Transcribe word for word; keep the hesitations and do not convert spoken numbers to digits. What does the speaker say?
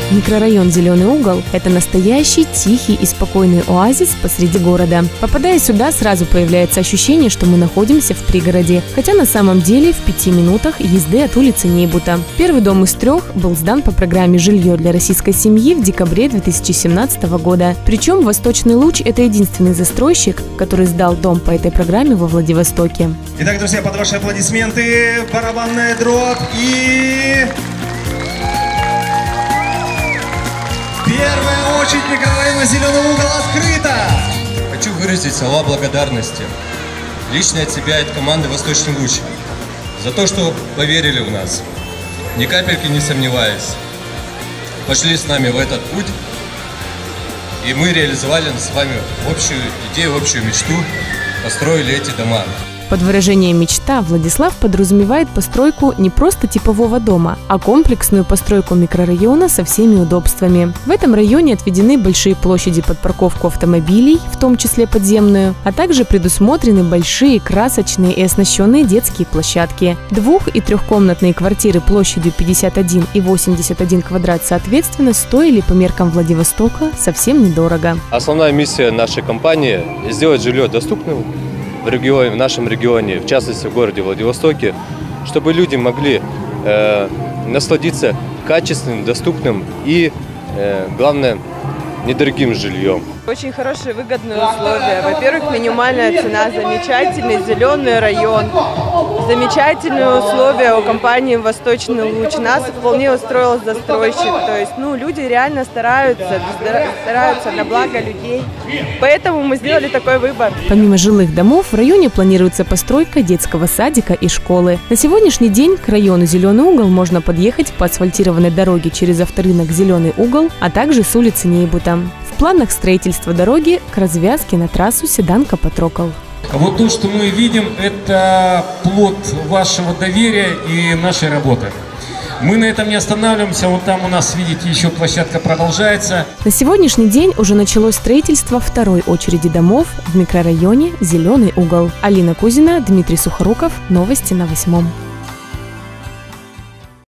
Микрорайон «Зеленый угол» – это настоящий, тихий и спокойный оазис посреди города. Попадая сюда, сразу появляется ощущение, что мы находимся в пригороде, хотя на самом деле в пяти минутах езды от улицы Нейбута. Первый дом из трех был сдан по программе «Жилье для российской семьи» в декабре две тысячи семнадцатого года. Причем «Восточный луч» – это единственный застройщик, который сдал дом по этой программе во Владивостоке. Итак, друзья, под ваши аплодисменты, барабанная дробь и... Первая очередь микрорайона «Зеленый угол» открыта! Хочу выразить слова благодарности лично от себя и от команды «Восточный луч» за то, что поверили в нас, ни капельки не сомневаясь. Пошли с нами в этот путь, и мы реализовали с вами общую идею, общую мечту, построили эти дома. Под выражением «мечта» Владислав подразумевает постройку не просто типового дома, а комплексную постройку микрорайона со всеми удобствами. В этом районе отведены большие площади под парковку автомобилей, в том числе подземную, а также предусмотрены большие, красочные и оснащенные детские площадки. Двух- и трехкомнатные квартиры площадью пятьдесят один и восемьдесят один квадрат соответственно стоили по меркам Владивостока совсем недорого. Основная миссия нашей компании – сделать жилье доступным в регионе, в нашем регионе, в частности в городе Владивостоке, чтобы люди могли э, насладиться качественным, доступным и, э, главное, недорогим жильем. Очень хорошие, выгодные условия. Во-первых, минимальная цена, замечательный зеленый район, замечательные условия у компании «Восточный луч». Нас вполне устроил застройщик. То есть, ну, люди реально стараются, стараются на благо людей. Поэтому мы сделали такой выбор. Помимо жилых домов, в районе планируется постройка детского садика и школы. На сегодняшний день к району «Зеленый угол» можно подъехать по асфальтированной дороге через авторынок «Зеленый угол», а также с улицы Нейбута. В планах строительства дороги к развязке на трассу Седан-Капотрокол. Вот то, что мы видим, это плод вашего доверия и нашей работы. Мы на этом не останавливаемся. Вот там у нас, видите, еще площадка продолжается. На сегодняшний день уже началось строительство второй очереди домов в микрорайоне «Зеленый угол». Алина Кузина, Дмитрий Сухоруков. Новости на Восьмом.